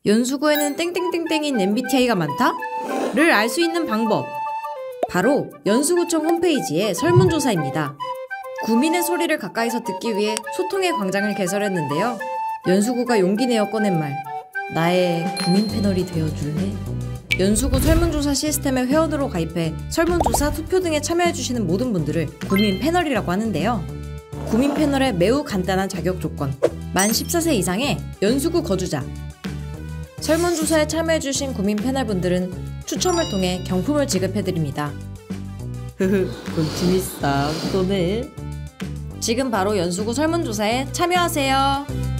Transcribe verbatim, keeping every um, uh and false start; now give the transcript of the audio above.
연수구에는 땡땡땡땡인 엠비티아이가 많다? 를 알 수 있는 방법, 바로 연수구청 홈페이지의 설문조사입니다. 구민의 소리를 가까이서 듣기 위해 소통의 광장을 개설했는데요. 연수구가 용기 내어 꺼낸 말, 나의 구민 패널이 되어줄래? 연수구 설문조사 시스템의 회원으로 가입해 설문조사, 투표 등에 참여해주시는 모든 분들을 구민 패널이라고 하는데요. 구민 패널의 매우 간단한 자격 조건, 만 십사 세 이상의 연수구 거주자. 설문조사에 참여해주신 구민 패널분들은 추첨을 통해 경품을 지급해드립니다. 흐흐, 군침이 싹 도네. 지금 바로 연수구 설문조사에 참여하세요.